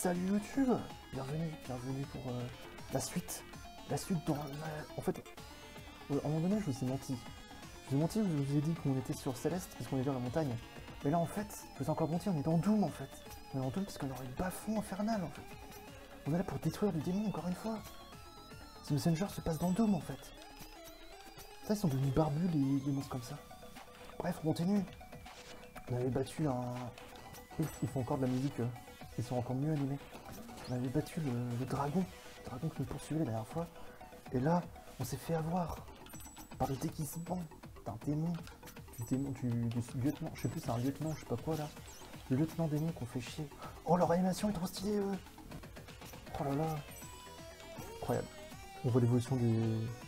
Salut YouTube, bienvenue pour la suite. La suite dans En fait, à un moment donné, je vous ai menti. Je vous ai dit qu'on était sur Céleste, parce qu'on est dans la montagne. Mais là, en fait, je vous ai encore menti, on est dans Doom, en fait. On est dans Doom parce qu'on aurait le bas-fond infernal, en fait. On est là pour détruire le démon, encore une fois. The Messenger se passe dans Doom, en fait. Ça, ils sont devenus barbus, les monstres comme ça. Bref, on continue. On avait battu un... Ils font encore de la musique, ils sont encore mieux animés. On avait battu le dragon qui nous poursuivait la dernière fois. Et là, on s'est fait avoir par le déguisement d'un démon, du lieutenant, je sais plus, c'est un lieutenant, je sais pas quoi là. Le lieutenant démon qu'on fait chier. Oh, leur animation est trop stylée, eux. Oh là là. Incroyable. On voit l'évolution des...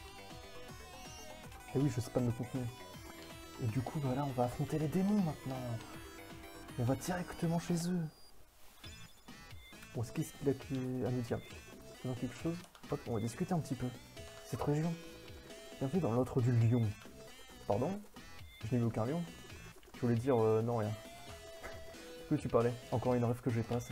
Et oui, je sais pas me contenir. Et du coup, voilà, on va affronter les démons maintenant. On va directement chez eux. Bon, qu'est-ce qu'il a à nous dire? Il y a quelque chose? Hop, on va discuter un petit peu. Cette région. Bienvenue dans l'autre du lion. Pardon? Je n'ai vu aucun lion. Je voulais dire non, rien. De quoi tu parlais? Encore une rêve que j'ai pas, ça.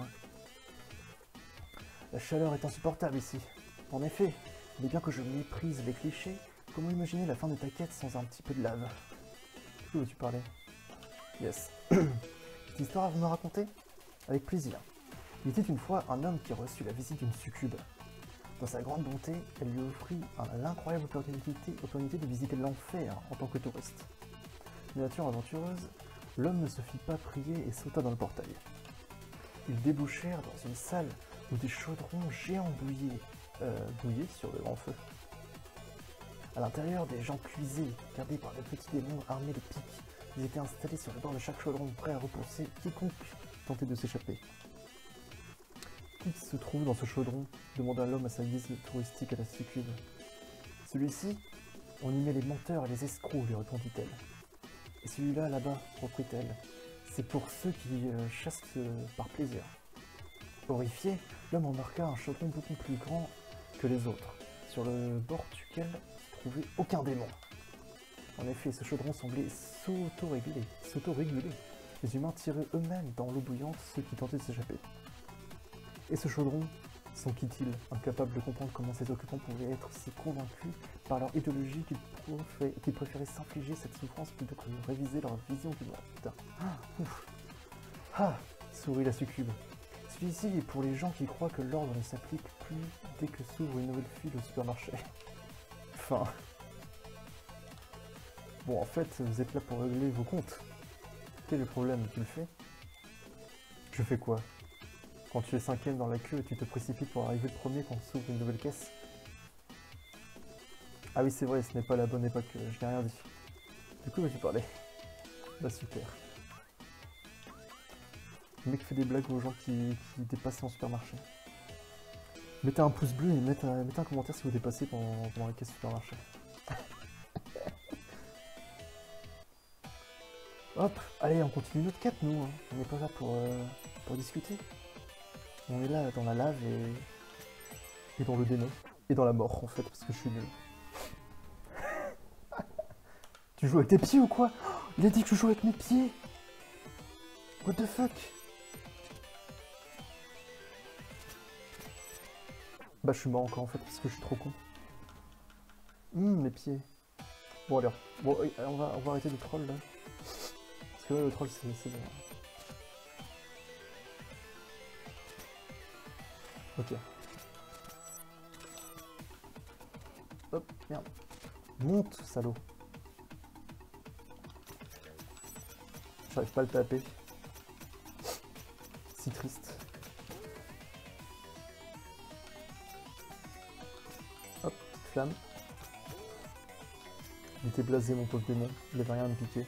La chaleur est insupportable ici. En effet, il est bien que je méprise les clichés. Comment imaginer la fin de ta quête sans un petit peu de lave? De quoi tu parlais? Yes. Cette histoire à vous me raconter? Avec plaisir. Il était une fois un homme qui reçut la visite d'une succube. Dans sa grande bonté, elle lui offrit l'incroyable opportunité de visiter l'enfer en tant que touriste. De nature aventureuse, l'homme ne se fit pas prier et sauta dans le portail. Ils débouchèrent dans une salle où des chaudrons géants bouillaient sur le grand feu. À l'intérieur, des gens cuisaient, gardés par de petits démons armés de pics. Ils étaient installés sur le bord de chaque chaudron, prêts à repousser quiconque tentait de s'échapper. Qui se trouve dans ce chaudron? Demanda l'homme à sa guise touristique à la succube. Celui-ci, on y met les menteurs et les escrocs, lui répondit-elle. Et celui-là, là-bas, reprit-elle, c'est pour ceux qui chassent par plaisir. Horrifié, l'homme remarqua un chaudron beaucoup plus grand que les autres, sur le bord duquel ne se trouvait aucun démon. En effet, ce chaudron semblait s'auto-réguler. Les humains tiraient eux-mêmes dans l'eau bouillante ceux qui tentaient de s'échapper. Et ce chaudron, s'en quitte-t-il, incapable de comprendre comment ses occupants pouvaient être si convaincus par leur idéologie qu'ils préféraient s'infliger cette souffrance plutôt que de réviser leur vision du monde. Putain. Ah, ouf. Ah, sourit la succube. Celui-ci est pour les gens qui croient que l'ordre ne s'applique plus dès que s'ouvre une nouvelle file au supermarché. Enfin... Bon, en fait, vous êtes là pour régler vos comptes. Quel est le problème? Tu le fais? Je fais quoi? Quand tu es 5ème dans la queue et tu te précipites pour arriver le premier quand s'ouvre une nouvelle caisse? Ah oui, c'est vrai, ce n'est pas la bonne époque, je n'ai rien dit. Du coup, tu parlais. Bah super. Le mec fait des blagues aux gens qui dépassent en supermarché. Mettez un pouce bleu et mettez un commentaire si vous dépassez pendant la caisse supermarché. Hop, allez, on continue notre quête, nous. Hein. On n'est pas là pour discuter. On est là dans la lave et dans le démon. Et dans la mort, en fait, parce que je suis nul. Tu joues avec tes pieds ou quoi? Il a dit que je joue avec mes pieds. What the fuck? Bah, je suis mort encore, en fait, parce que je suis trop con. Mes pieds. Bon, alors. Bon, on va arrêter de troll, là. Parce que là, le troll, c'est bon. Ok. Hop, merde. Monte, salaud. J'arrive pas à le taper. Si triste. Hop, petite flamme. Il était blasé, mon pauvre démon. Il avait rien à me piquer.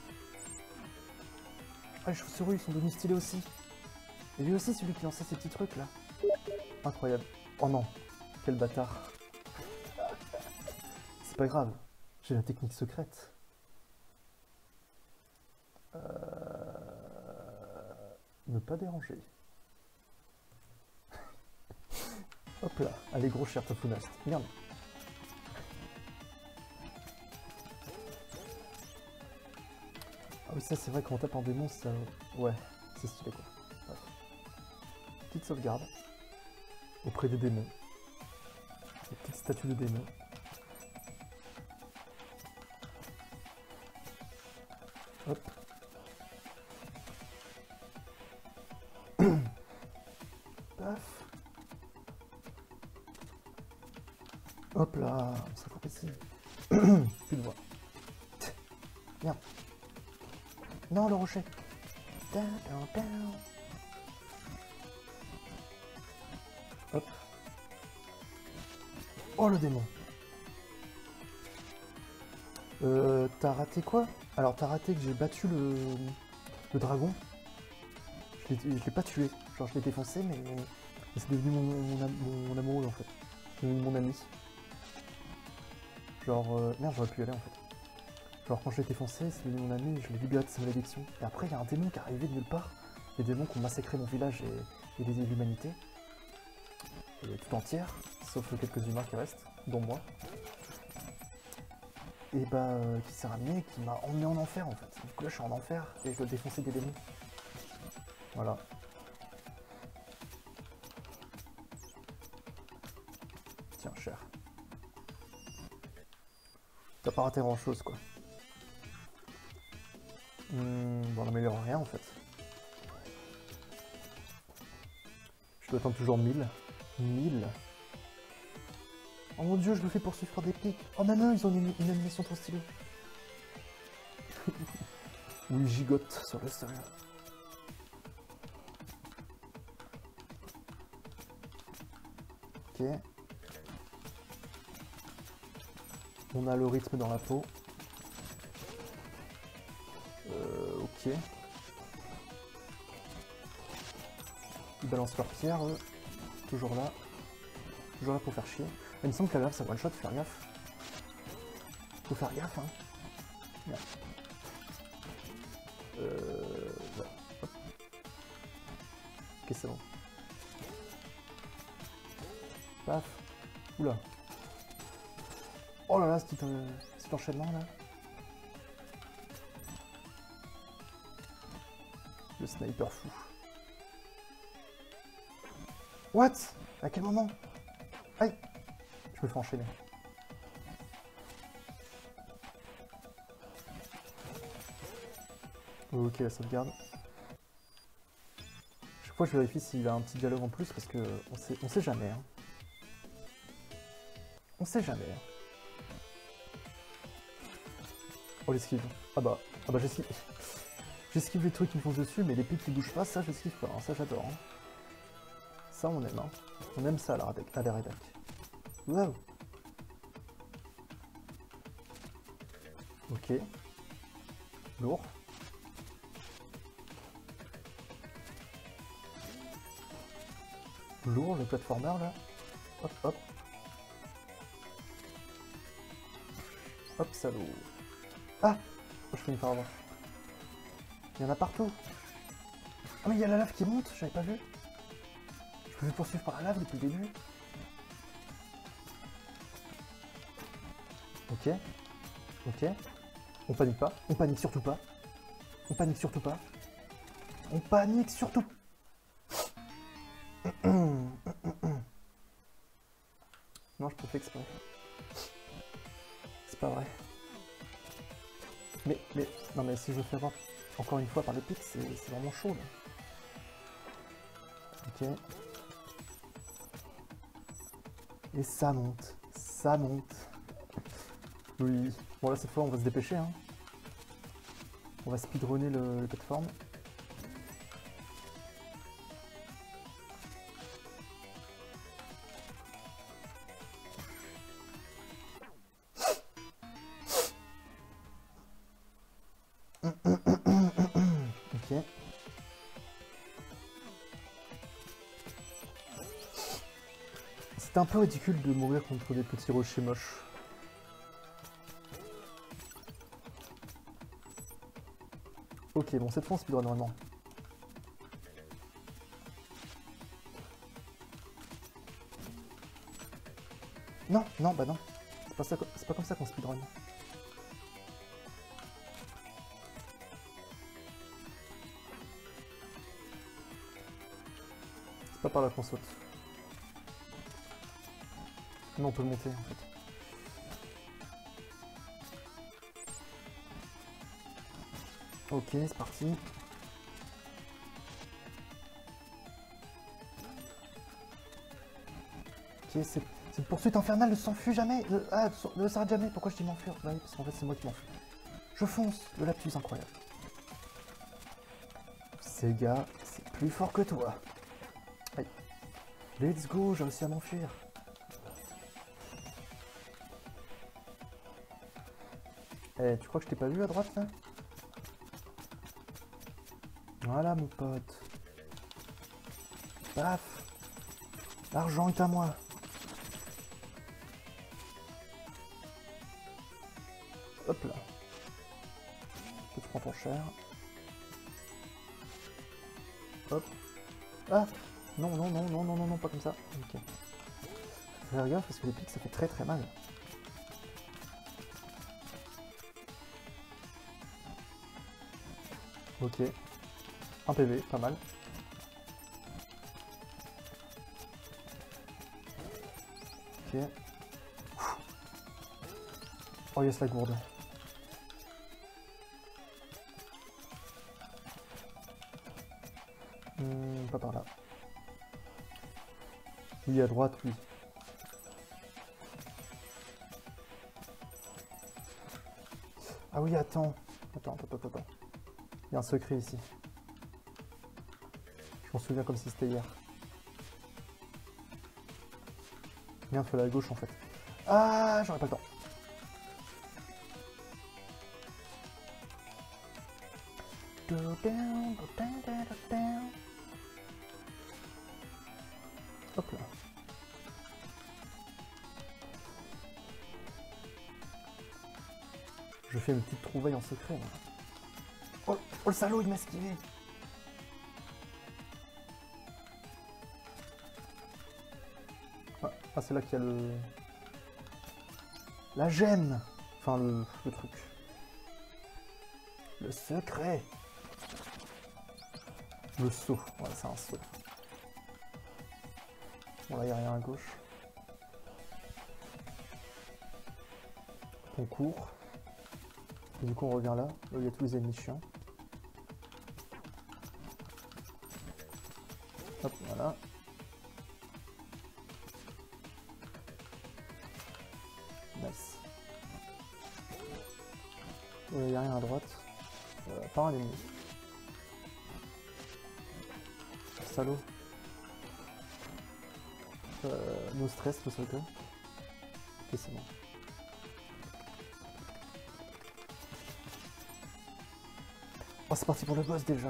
Ah, les chauves-souris, ils sont devenus stylés aussi. Et lui aussi, celui qui lançait ces petits trucs là. Incroyable. Oh non, quel bâtard. C'est pas grave, j'ai la technique secrète. Ne pas déranger. Hop là, allez gros cher Tofunast. Merde. Ah oui, ça c'est vrai, quand on tape en démon, ça... Ouais, c'est stylé quoi. Ouais. petite sauvegarde auprès des démons. Des petites statues de démons. Hop. Paf. Hop là, on se rappelle ici. Plus de voix. Merde. Non, le rocher. Hop. Oh, le démon. T'as raté quoi? Alors, t'as raté que j'ai battu le dragon. Je l'ai pas tué. Genre, je l'ai défoncé, mais c'est devenu mon amoureux, en fait. C'est devenu mon ami. Genre, merde, j'aurais pu y aller, en fait. Genre, quand je l'ai défoncé, c'est devenu mon ami, je l'ai libéré de sa malédiction. Et après, il y a un démon qui est arrivé de nulle part. Des démons qui ont massacré mon village et l'humanité. Et tout entière, sauf quelques humains qui restent, dont moi. Et bah, qui s'est ramené, qui m'a emmené en enfer, en fait. Du coup, là, je suis en enfer et je dois défoncer des démons. Voilà. Tiens, cher. T'as pas raté grand chose, quoi. Bon, on n'améliore rien, en fait. Je dois attendre toujours 1000. 1000. Oh mon dieu, je me fais poursuivre par des pics. Oh non, non, ils ont une animation trop stylée. Oui, ils gigotent sur le sol. Ok. On a le rythme dans la peau. Ok. Ils balancent leurs pierres, eux. Toujours là. Toujours là pour faire chier. Il me semble que la lave, ça one shot, faut faire gaffe. Faut faire gaffe, hein. Merde. Ouais. Hop. Ok, c'est bon. Paf. Oula. Oh là là, cet enchaînement là. Le sniper fou. What? À quel moment? Aïe! Je me fais enchaîner. Ok, la sauvegarde. Chaque fois je vérifie s'il a un petit dialogue en plus parce que on sait jamais. Hein. On sait jamais. Hein. Oh l'esquive. Ah bah j'esquive. J'esquive les trucs qui me foncent dessus, mais les pics qui bougent pas, ça j'esquive pas. Hein. Ça j'adore. Hein. Ça on aime. Hein. On aime ça à la rédac. Wow. Ok. Lourd. Lourd le platformer là. Hop hop. Hop salaud. Ah oh, je finis par avoir. Il y en a partout. Ah mais il y a la lave qui monte, j'avais pas vu. Je pouvais poursuivre par la lave depuis le début. Ok. Ok. On panique pas. On panique surtout pas. On panique surtout pas. On panique surtout. Non, je peux faire exprès. C'est pas vrai. Mais, non mais si je me fais avoir encore une fois par les pics, c'est vraiment chaud là. Ok. Et ça monte. Ça monte. Oui. Bon là cette fois on va se dépêcher hein. On va speedrunner le plateforme. Ok. C'était un peu ridicule de mourir contre des petits rochers moches. Ok, bon cette fois on speedrun vraiment. Non, non, bah non. C'est pas comme ça qu'on speedrun. C'est Pas par là qu'on saute. Non, on peut monter en fait. Ok, c'est parti. Ok, cette poursuite infernale ne s'enfuit jamais. Ne s'arrête jamais. Pourquoi je dis m'enfuir? Bah oui, parce qu'en fait c'est moi qui m'enfuis. Je fonce. Le lapsus incroyable. Sega, c'est plus fort que toi. Aïe. Let's go, j'ai réussi à m'enfuir. Eh, tu crois que je t'ai pas vu à droite là? Voilà mon pote. Paf. L'argent est à moi. Hop là. Tu prends ton cher. Hop. Ah. Non, non, non, non, non, non, non, pas comme ça. Ok. Faut faire gaffe parce que les pics ça fait très très mal. Ok. Un PV, pas mal. Ok. Oh yes la gourde. Pas par là. Oui, à droite, oui. Ah oui, attends. Attends. Il y a un secret ici. Je m'en souviens comme si c'était hier. Merde, faut aller à gauche en fait. Ah, j'aurais pas le temps. Hop là. Je fais une petite trouvaille en secret. Là. Oh, le salaud, il m'a esquivé. Ah, c'est là qu'il y a le... La gemme. Enfin, le truc. Le secret. Le saut. Ouais, c'est un saut. Bon, là, il n'y a rien à gauche. On court. Et du coup, on revient là, où il y a tous les ennemis chiants. Hop, voilà. Nice. Il n'y a rien à droite. Pas un ennemi. Salaud. No stress, tout ça, quoi. Ok, c'est bon. Oh, c'est parti pour le boss déjà.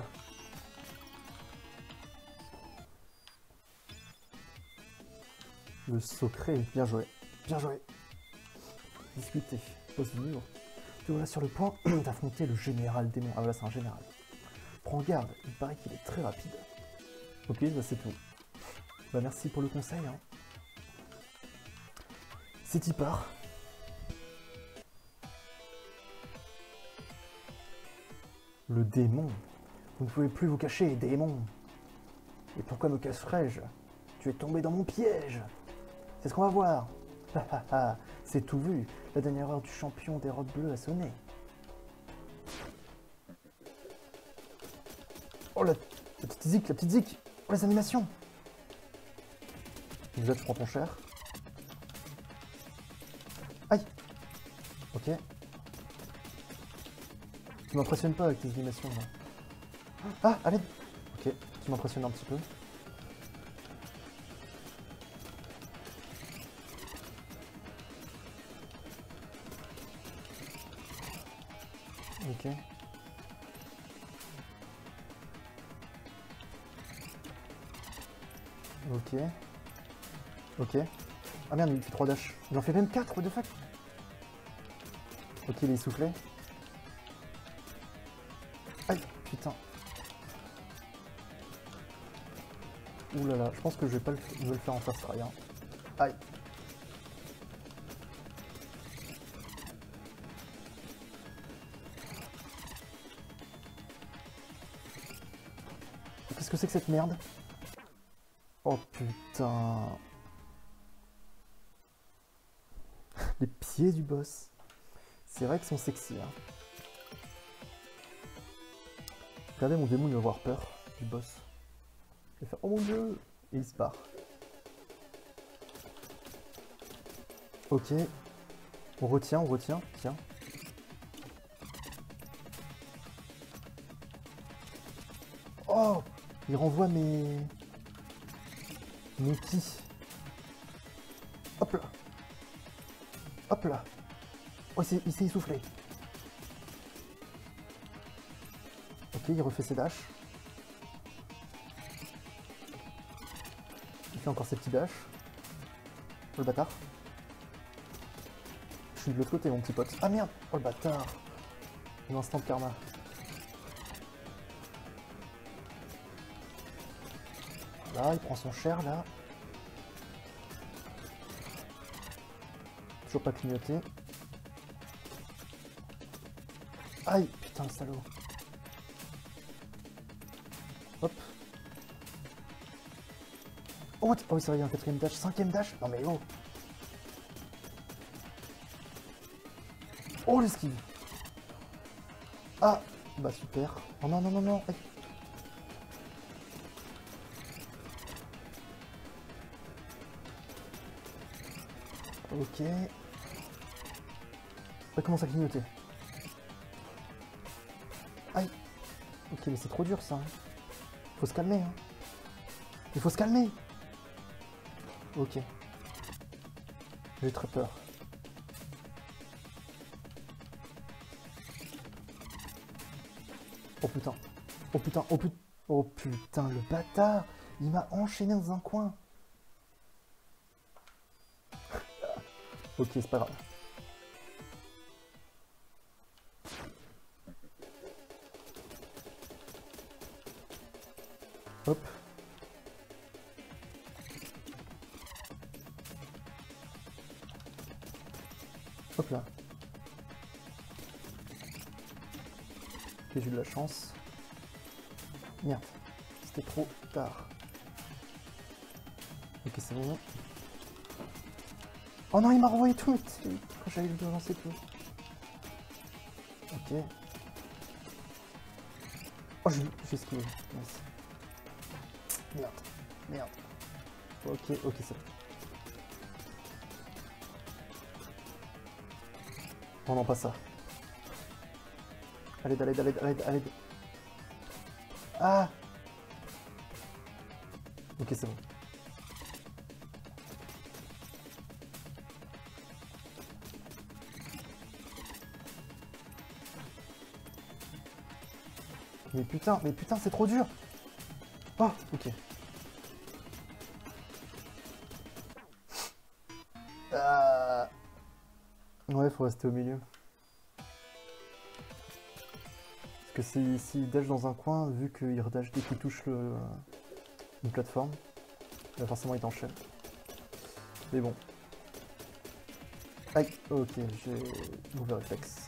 Le secret, bien joué. Bien joué. Discuter. Boss du mur. Tu voilà sur le point d'affronter le général démon. Ah voilà, c'est un général. Prends garde, il paraît qu'il est très rapide. Ok, bah c'est tout. Bah merci pour le conseil. Hein. C'est y part. Le démon. Vous ne pouvez plus vous cacher, démon. Et pourquoi me cacherais-je? Tu es tombé dans mon piège. C'est ce qu'on va voir. C'est tout vu. La dernière heure du champion des robes bleues a sonné. Oh la petite zik, la petite zik. Oh les animations. Déjà tu prends ton cher. Aïe. Ok. Tu m'impressionnes pas avec tes animations là. Ah, allez. Ok, tu m'impressionnes un petit peu. Ok. Ok. Ok. Ah merde, il fait 3 dash. Il en fait même 4, what the fuck. Ok, il est essoufflé. Aïe, putain. Ouh là là, je pense que je vais pas le faire en fast try. Hein. Aïe. Qu'est-ce que c'est que cette merde? Oh putain. Les pieds du boss. C'est vrai qu'ils sont sexy. Hein. Regardez mon démon, il va avoir peur du boss. Il va faire oh mon dieu. Et il se barre. Ok. On retient, tiens. Oh, il renvoie mes petits. Hop là. Hop là. Oh, il s'est essoufflé. Ok, il refait ses dashs. Il fait encore ses petits dashs. Oh le bâtard. Je suis de l'autre côté mon petit pote. Ah merde. Oh le bâtard. Un instant de karma. Là, il prend son cher là. Toujours pas clignoté. Aïe, putain le salaud. Hop. Oh, what? Oh oui, c'est vrai, il y a un quatrième dash. Cinquième dash? Non mais oh. Oh l'esquive. Ah, bah super. Oh non, non, non, non. Aïe. Ok. Ça commence à clignoter. Aïe. Ok, mais c'est trop dur ça. Hein. Faut se calmer. Hein. Il faut se calmer. Ok. J'ai très peur. Oh putain. Oh putain. Oh putain. Oh putain, le bâtard. Il m'a enchaîné dans un coin. Ok, c'est pas grave. Hop. Hop là. Ok, j'ai eu de la chance. Merde. C'était trop tard. Ok, c'est bon. Oh non, il m'a renvoyé tout quand j'avais le lancer tout. Ok. Oh, j'ai esquivé. Nice. Merde. Merde. Ok, ok, c'est bon. Oh non, pas ça. Allez, allez, allez, allez, allez. Ah! Ok, c'est bon. Mais putain, c'est trop dur! Oh, ok. Ouais, faut rester au milieu. Parce que s'il dash dans un coin, vu qu'il redash dès qu'il touche une plateforme, bah forcément il t'enchaîne. Mais bon. Aïe, ok, j'ai mauvais réflexe.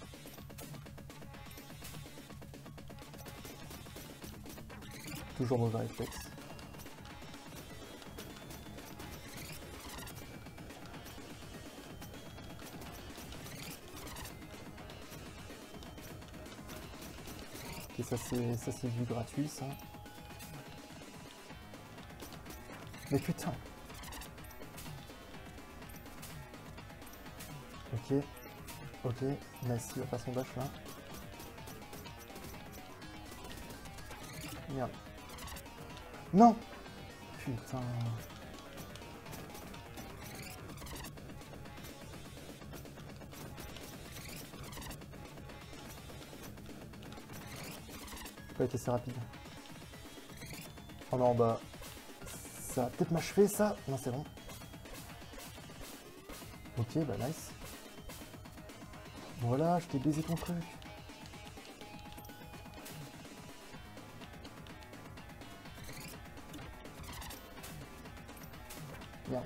Toujours mauvais réflexe. Ok, ça c'est du gratuit ça. Mais putain. Ok. Ok. Nice, il va faire son dash là. Merde. Non. Putain. Pas été assez rapide. Oh non, bah... Ça va peut-être m'achever ça. Non, c'est bon. Ok, bah nice. Voilà, je t'ai baisé ton truc. Merde.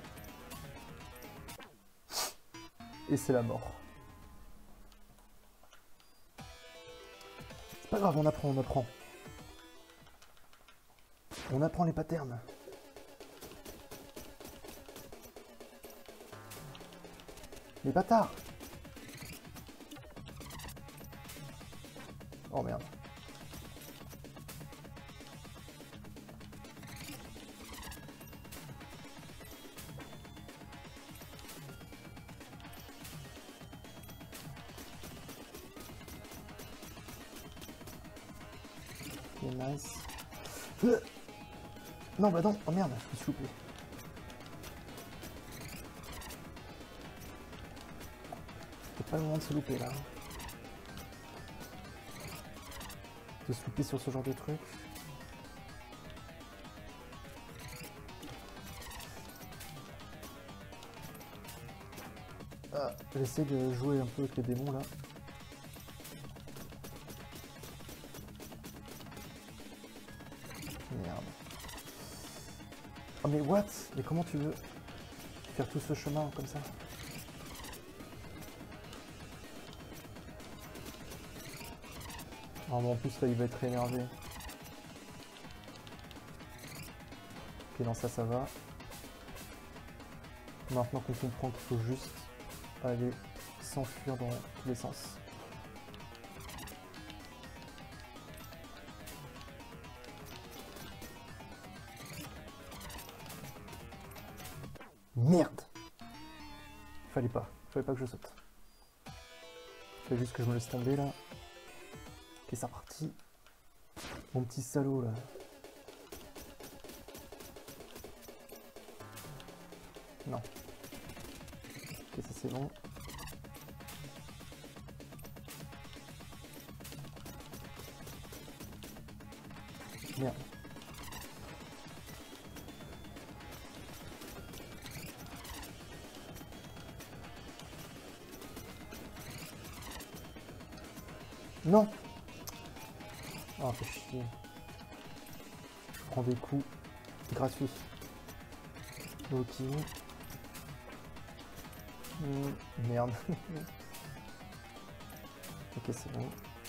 Et c'est la mort. C'est pas grave, on apprend, on apprend. On apprend les patterns. Les bâtards! Oh merde. Ok, nice. Non, bah non, oh merde, je me suis loupé. C'est pas le moment de se louper là. De se louper sur ce genre de truc. Ah, j'essaie de jouer un peu avec les démons là. Merde. Oh mais what? Mais comment tu veux faire tout ce chemin comme ça? Oh, mais en plus là il va être énervé. Ok, non, ça va. Maintenant qu'on comprend qu'il faut juste aller s'enfuir dans tous les sens. Merde! Fallait pas que je saute. Fallait juste que je me laisse tomber là. Ok, c'est reparti. Mon petit salaud là. Non. Ok, ça c'est bon. Merde. Non! Oh, fait chier. Je prends des coups gratuits. Ok. Merde. Ok, c'est bon.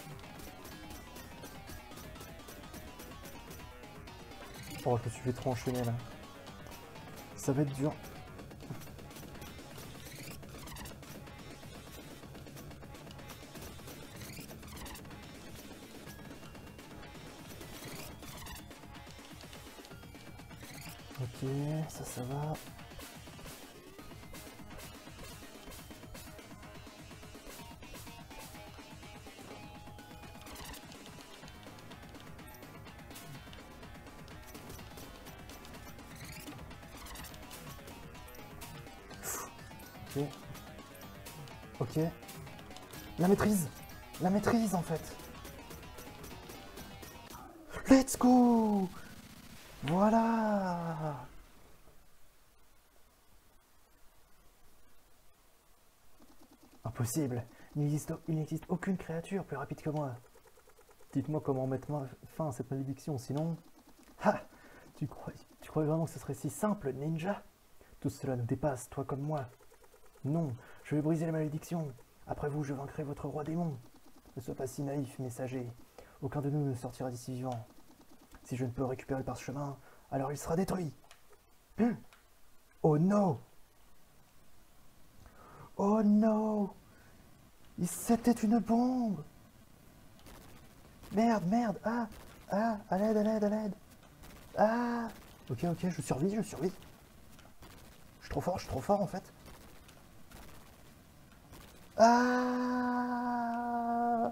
Oh, je me suis fait trop enchaîner là. Ça va être dur. Ok, ça va. Ok. Ok. La maîtrise! La maîtrise en fait! Let's go! Voilà! Impossible! Il n'existe aucune créature plus rapide que moi. Dites-moi comment mettre fin à cette malédiction, sinon... Ha! Tu crois vraiment que ce serait si simple, ninja? Tout cela nous dépasse, toi comme moi. Non, je vais briser la malédiction. Après vous, je vaincrai votre roi démon. Ne sois pas si naïf, messager. Aucun de nous ne sortira d'ici vivant. Si je ne peux le récupérer par ce chemin, alors il sera détruit. Oh non! Oh non! C'était une bombe! Merde, merde! Ah! Ah! À l'aide, à l'aide, à l'aide! Ah! Ok, ok, je survis, je survis. Je suis trop fort en fait. Ah!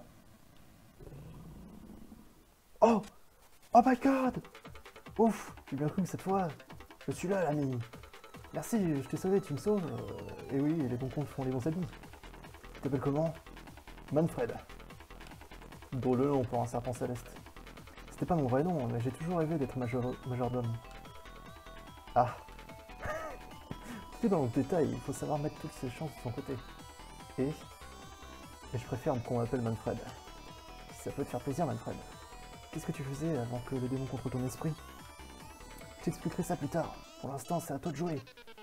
Oh! Oh my god! Ouf! J'ai bien cru que cette fois, je suis là, l'ami. Merci, je t'ai sauvé, tu me sauves. Et oui, les bons comptes font les bons amis. Tu t'appelles comment? Manfred. Drôle le nom pour un serpent céleste. C'était pas mon vrai nom, mais j'ai toujours rêvé d'être majordome. Ah. Tout est dans le détail, il faut savoir mettre toutes ses chances de son côté. Et je préfère qu'on m'appelle Manfred. Si ça peut te faire plaisir, Manfred. Qu'est-ce que tu faisais avant que le démon contre ton esprit? Je t'expliquerai ça plus tard. Pour l'instant, c'est à toi de jouer.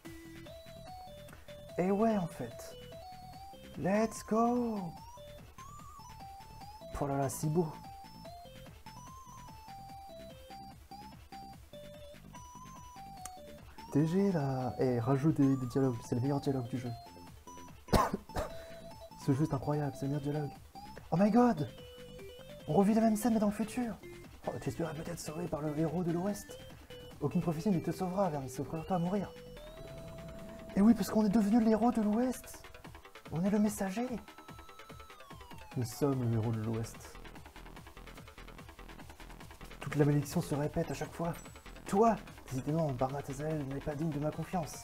Et ouais, en fait. Let's go! Oh là là, si beau! TG là! Eh, rajoute des dialogues, c'est le meilleur dialogue du jeu. Ce jeu est incroyable, c'est le meilleur dialogue. Oh my god! On revit la même scène mais dans le futur! Oh, tu espérais peut-être sauvé par le héros de l'Ouest. Aucune prophétie ne te sauvera, Vernis, s'offrira à mourir. Et oui, parce qu'on est devenu le héros de l'Ouest. On est le messager. Nous sommes le héros de l'Ouest. Toute la malédiction se répète à chaque fois. Toi, décidément, Barnat Azael n'est pas digne de ma confiance.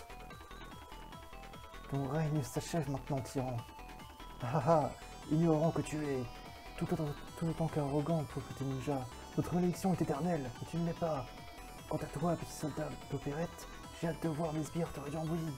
Ton règne s'achève maintenant, tyran. Ah ah, ignorant que tu es, tout autant qu'arrogant, pauvre petit ninja. Notre malédiction est éternelle, mais tu ne l'es pas. Quant à toi, petit soldat d'opérette, j'ai hâte de voir mes sbires te réduire en bouillie.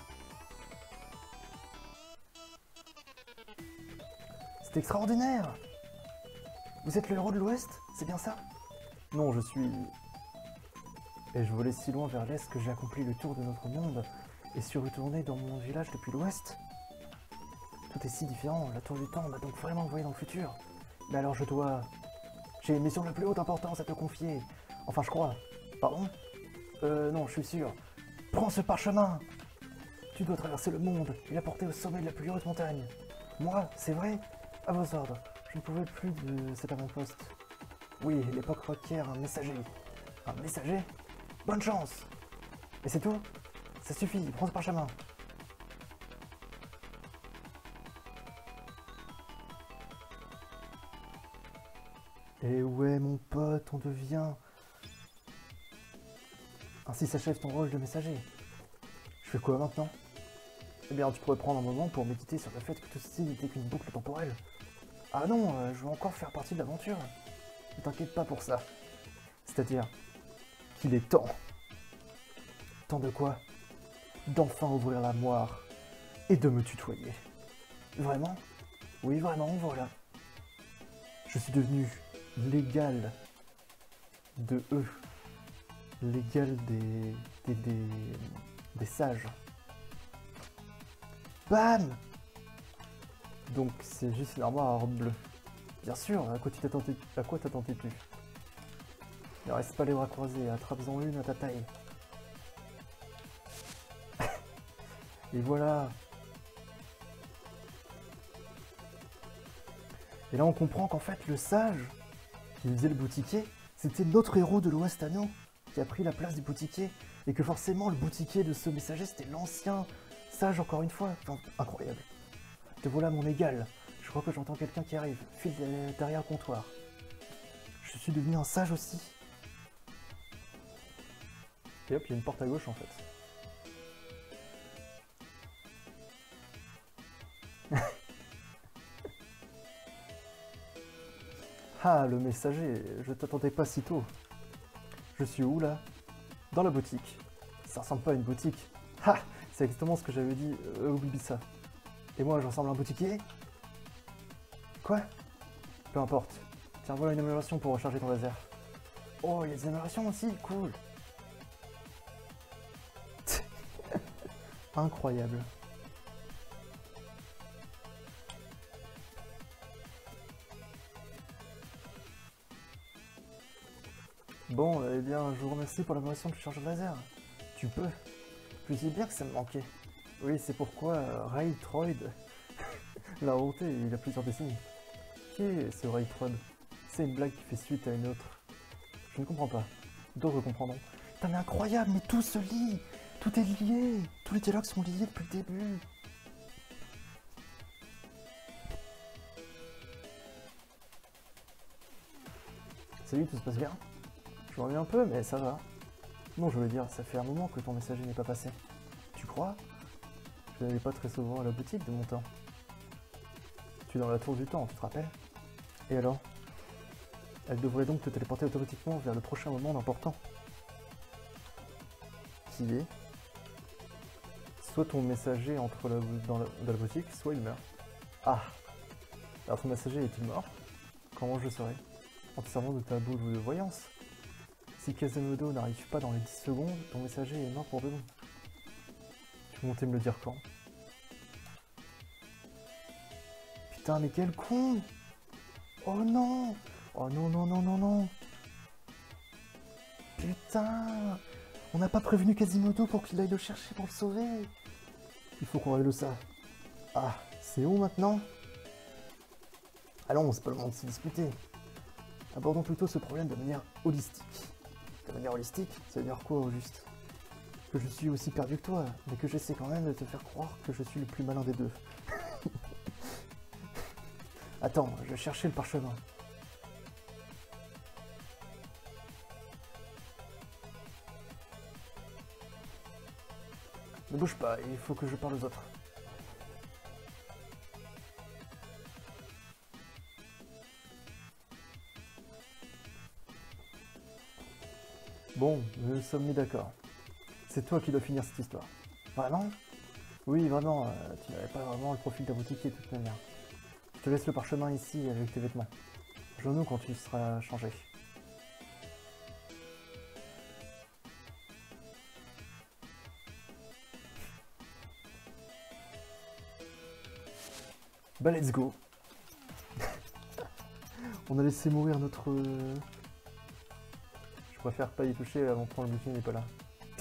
C'est extraordinaire! Vous êtes le héros de l'Ouest, c'est bien ça? Non, je suis... Et je volais si loin vers l'Est que j'ai accompli le tour de notre monde et suis retourné dans mon village depuis l'Ouest. Tout est si différent, la tour du temps m'a donc vraiment envoyé dans le futur. Mais alors je dois... J'ai une mission de la plus haute importance à te confier. Enfin, je crois. Pardon? Non, je suis sûr. Prends ce parchemin! Tu dois traverser le monde et l'apporter au sommet de la plus haute montagne. Moi, c'est vrai? À vos ordres. Je ne pouvais plus de cet avant-poste. Oui, l'époque requiert un messager. Un messager? Bonne chance! Et c'est tout? Ça suffit, prends ce parchemin. Et ouais, mon pote, on devient... Ainsi s'achève ton rôle de messager. Je fais quoi maintenant? Eh bien, tu pourrais prendre un moment pour méditer sur le fait que tout ceci n'était qu'une boucle temporelle. Ah non, je veux encore faire partie de l'aventure. Ne t'inquiète pas pour ça. C'est-à-dire qu'il est temps. Temps de quoi? D'enfin ouvrir la moire et de me tutoyer. Vraiment? Oui, vraiment, voilà. Je suis devenu l'égal de eux. L'égal des sages. Bam! Donc c'est juste une armoire à robe bleue. Bien sûr, à quoi t'attendais-tu? Ne reste pas les bras croisés, attrape-en une à ta taille. Et voilà. Et là on comprend qu'en fait le sage qui faisait le boutiquier, c'était notre héros de l'Ouest à nous, qui a pris la place du boutiquier, et que forcément le boutiquier de ce messager c'était l'ancien sage encore une fois. Enfin, incroyable. Te voilà mon égal. Je crois que j'entends quelqu'un qui arrive. File derrière le comptoir. Je suis devenu un sage aussi. Et hop, il y a une porte à gauche en fait. Ah, le messager, je t'attendais pas si tôt. Je suis où là? Dans la boutique. Ça ressemble pas à une boutique. Ah, c'est exactement ce que j'avais dit, oublie ça. Et moi, je ressemble à un boutiquier? Quoi? Peu importe. Tiens, voilà une amélioration pour recharger ton laser. Oh, il y a des améliorations aussi, cool. Incroyable. Bon, eh bien, je vous remercie pour l'amélioration du chargeur de laser. Tu peux. Je sais bien que ça me manquait. Oui, c'est pourquoi Ray Troid l'a inventé il y a plusieurs décennies. Qui est ce Ray Troid? C'est une blague qui fait suite à une autre. Je ne comprends pas. D'autres comprendront. Putain, mais incroyable, mais tout se lie. Tout est lié. Tous les dialogues sont liés depuis le début. Salut, tout se passe bien? Je m'ennuie un peu, mais ça va. Non, je veux dire, ça fait un moment que ton messager n'est pas passé. Tu crois? Je n'allais pas très souvent à la boutique de mon temps. Tu es dans la tour du temps, tu te rappelles? Et alors? Elle devrait donc te téléporter automatiquement vers le prochain moment important. Qui est? Soit ton messager entre dans la boutique, soit il meurt. Ah! Alors ton messager est-il mort? Comment je le saurais? En te servant de ta boule de voyance. Si Quasimodo n'arrive pas dans les 10 secondes, ton messager est mort pour de bon. Tu comptais me le dire quand? Putain, mais quel con! Oh non! Oh non, non, non, non, non! Putain! On n'a pas prévenu Quasimodo pour qu'il aille le chercher pour le sauver! Il faut qu'on règle ça. Ah, c'est où maintenant? Allons, c'est pas le moment de se disputer. Abordons plutôt ce problème de manière holistique. De manière holistique, ça veut dire quoi au juste? Que je suis aussi perdu que toi, mais que j'essaie quand même de te faire croire que je suis le plus malin des deux. Attends, je vais chercher le parchemin. Ne bouge pas, il faut que je parle aux autres. Bon, nous sommes mis d'accord. C'est toi qui dois finir cette histoire. Vraiment? Oui, vraiment, tu n'avais pas vraiment le profil d'un boutiquier de toute manière. Je te laisse le parchemin ici avec tes vêtements. Rejoins-nous quand tu seras changé. Bah let's go. On a laissé mourir notre... Je préfère pas y toucher avant que le bouquin n'est pas là.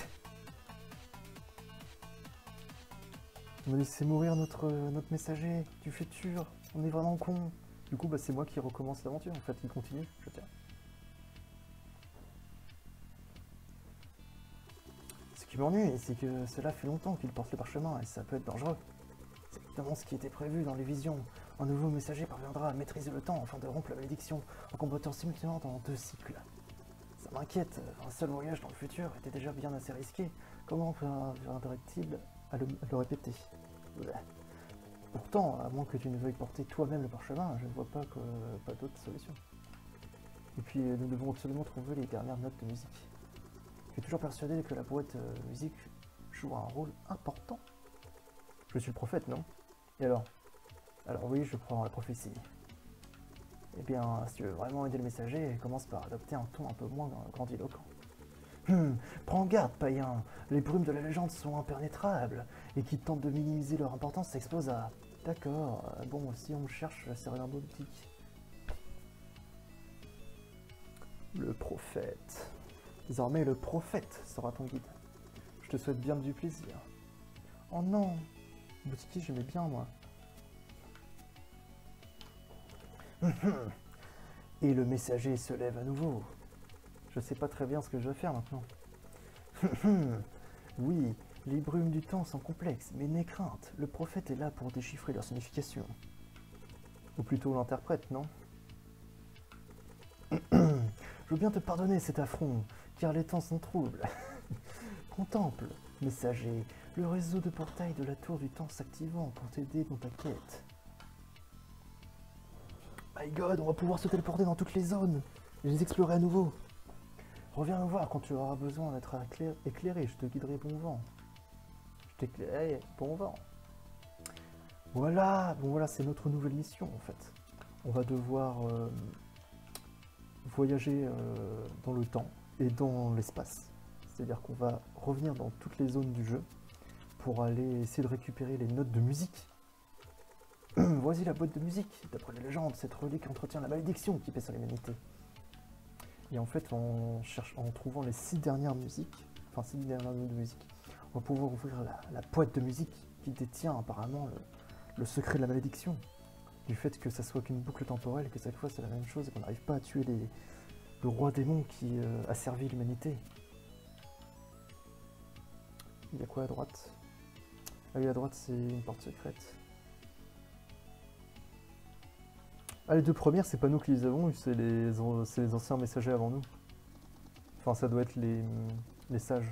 On a laissé mourir notre messager du futur. On est vraiment con. Du coup, bah, c'est moi qui recommence l'aventure. En fait, il continue. Je tiens. Ce qui m'ennuie, c'est que cela fait longtemps qu'il porte le parchemin et ça peut être dangereux. C'est exactement ce qui était prévu dans les visions. Un nouveau messager parviendra à maîtriser le temps afin de rompre la malédiction en combattant simultanément dans 2 cycles. Ça m'inquiète. Un seul voyage dans le futur était déjà bien assez risqué. Comment viendrait-il à le répéter? Pourtant, à moins que tu ne veuilles porter toi-même le parchemin, je ne vois pas d'autre solution. Et puis, nous devons absolument trouver les dernières notes de musique. Je suis toujours persuadé que la boîte musique joue un rôle important. Je suis le prophète, non? Et alors? Alors oui, je crois en la prophétie. Eh bien, si tu veux vraiment aider le messager, commence par adopter un ton un peu moins grandiloquent. Prends garde, païen. Les brumes de la légende sont impénétrables, et qui tentent de minimiser leur importance s'exposent à... D'accord, bon, si on me cherche, c'est rien boutique. Le prophète. Désormais, le prophète sera ton guide. Je te souhaite bien du plaisir. Oh non, boutiquier, j'aimais bien, moi. Et le messager se lève à nouveau. Je sais pas très bien ce que je vais faire maintenant. Oui, les brumes du temps sont complexes, mais n'aie crainte, le prophète est là pour déchiffrer leur signification. Ou plutôt l'interprète, non? Je veux bien te pardonner cet affront, car les temps sont troubles. Contemple, messager, le réseau de portails de la tour du temps s'activant pour t'aider dans ta quête. My God, on va pouvoir se téléporter dans toutes les zones et les explorer à nouveau. Reviens me voir quand tu auras besoin d'être éclairé, je te guiderai bon vent. Je t'éclairerai bon vent. Voilà, bon voilà, c'est notre nouvelle mission en fait. On va devoir voyager dans le temps et dans l'espace. C'est-à-dire qu'on va revenir dans toutes les zones du jeu pour aller essayer de récupérer les notes de musique. Voici la boîte de musique. D'après les légendes, cette relique entretient la malédiction qui pèse sur l'humanité. Et en fait, en trouvant les 6 dernières musiques, enfin 6 dernières notes de musique, on va pouvoir ouvrir la boîte de musique qui détient apparemment le secret de la malédiction. Du fait que ça soit qu'une boucle temporelle et que chaque fois c'est la même chose et qu'on n'arrive pas à tuer le roi démon qui a servi l'humanité. Il y a quoi à droite? Ah oui, à droite c'est une porte secrète. Ah, les 2 premières, c'est pas nous qui les avons eu, c'est les anciens messagers avant nous. Enfin, ça doit être les sages.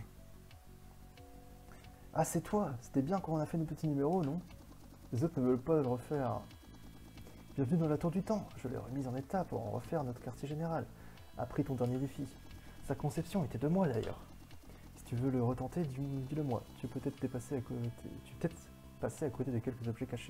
Ah, c'est toi! C'était bien quand on a fait nos petits numéros, non? Les autres ne veulent pas le refaire. Bienvenue dans la tour du temps. Je l'ai remise en état pour en refaire notre quartier général. Après ton dernier défi. Sa conception était de moi d'ailleurs. Si tu veux le retenter, dis-le moi. Tu peux peut-être passer à côté de quelques objets cachés.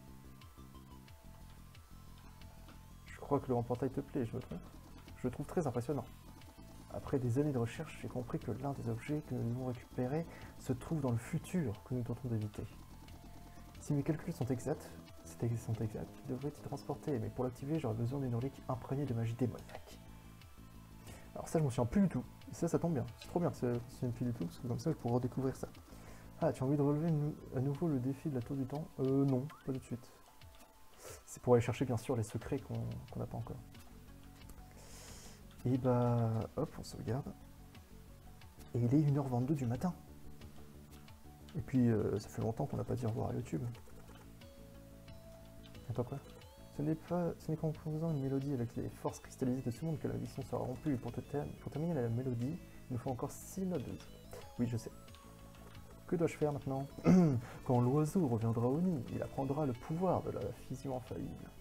Je crois que le portail te plaît, je me trompe. Je le trouve très impressionnant. Après des années de recherche, j'ai compris que l'un des objets que nous devons récupérer se trouve dans le futur que nous tentons d'éviter. Si mes calculs sont exacts, tu devrais t'y transporter, mais pour l'activer, j'aurai besoin d'une relique imprégnée de magie démoniaque. Alors ça, je m'en souviens plus du tout. Et ça tombe bien. C'est trop bien que ça ne me souvienne plus du tout, parce que comme ça, je pourrai redécouvrir ça. Ah, tu as envie de relever à nouveau le défi de la tour du temps? Non, pas tout de suite. C'est pour aller chercher bien sûr les secrets qu'on n'a pas encore. Et bah hop, on sauvegarde. Et il est 1h22 du matin. Et puis ça fait longtemps qu'on n'a pas dit au revoir à YouTube. Attends quoi? Ce n'est qu'en composant une mélodie avec les forces cristallisées de ce monde que la mission sera rompue. Et pour terminer la mélodie, il nous faut encore 6 notes de jeu. Oui, je sais. Que dois-je faire maintenant? Quand l'oiseau reviendra au nid, il apprendra le pouvoir de la fusion infaillible.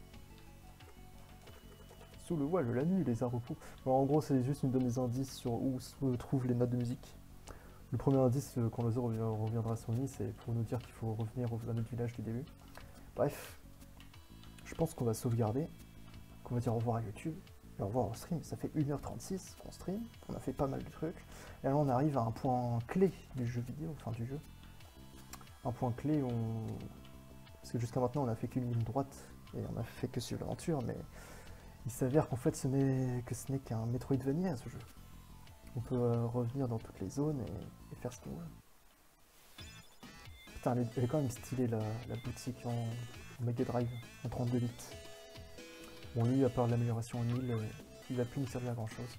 Sous le voile de la nuit, les arbres poussent. Bon, en gros, c'est juste une donne des indices sur où se trouvent les notes de musique. Le premier indice, quand l'oiseau reviendra à son nid, c'est pour nous dire qu'il faut revenir à notre village du début. Bref. Je pense qu'on va sauvegarder, qu'on va dire au revoir à YouTube, et au revoir au stream. Ça fait 1h36 qu'on stream, on a fait pas mal de trucs, et là on arrive à un point clé du jeu vidéo, enfin du jeu. Un point clé où parce que jusqu'à maintenant on a fait qu'une ligne droite, et on a fait que suivre l'aventure, mais il s'avère qu'en fait ce n'est qu'un Metroidvania ce jeu. On peut revenir dans toutes les zones et faire ce qu'on veut. Putain, elle est quand même stylée la boutique en Mega Drive en 32 bits. Bon, lui, à part l'amélioration en 1000, il va plus nous servir à grand chose.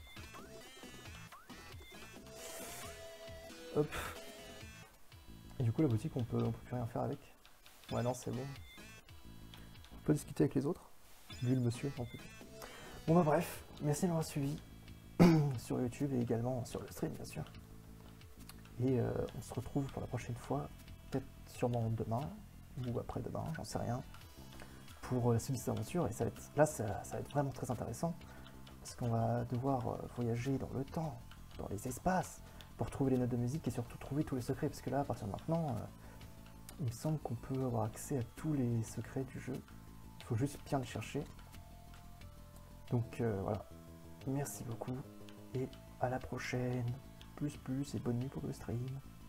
Hop. Et du coup, la boutique, on peut plus rien faire avec. Ouais, non, c'est bon. On peut discuter avec les autres. Lui, le monsieur, on peut plus. Bon, bah, bref, merci de m'avoir suivi sur YouTube et également sur le stream, bien sûr. Et on se retrouve pour la prochaine fois, peut-être sûrement demain ou après-demain, j'en sais rien, pour la suite de cette aventure. Et ça va être vraiment très intéressant parce qu'on va devoir voyager dans le temps, dans les espaces, pour trouver les notes de musique et surtout trouver tous les secrets. Parce que là, à partir de maintenant, il me semble qu'on peut avoir accès à tous les secrets du jeu. Il faut juste bien les chercher. Donc voilà, merci beaucoup et à la prochaine. Plus et bonne nuit pour le stream.